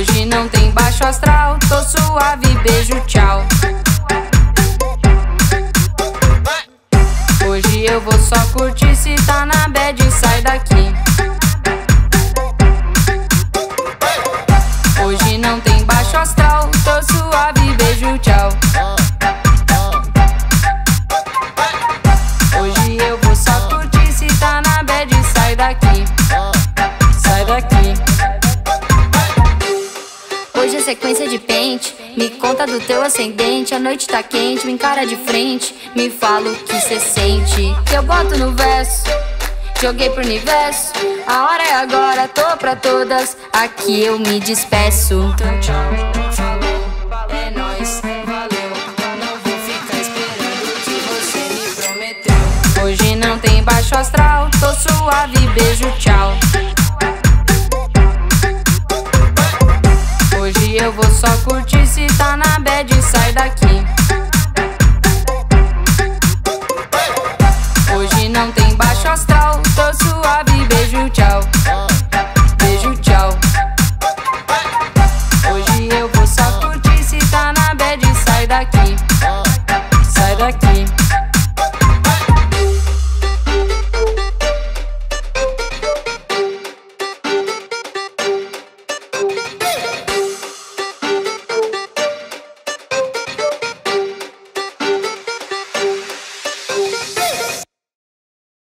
Hoje não tem baixo astral, tô suave, beijo, tchau. Hoje eu vou só curtir, se tá na bad, sai daqui. Hoje não tem baixo astral, tô suave, beijo, tchau. Hoje eu vou só curtir, se tá na bad, sai daqui. Sai daqui. Hoje é sequência de pente, me conta do teu ascendente. A noite tá quente, me encara de frente, me fala o que cê sente. Que eu boto no verso, joguei pro universo. A hora é agora, tô pra todas, aqui eu me despeço. Então tchau, falou, é nóis, valeu. Não vou ficar esperando o que você me prometeu. Hoje não tem baixo astral, tô suave, beijo, tchau. Hoje eu vou só curtir, se tá na bad, sai daqui.